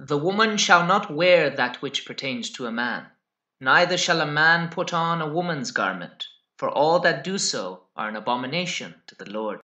The woman shall not wear that which pertains to a man, neither shall a man put on a woman's garment, for all that do so are an abomination to the Lord.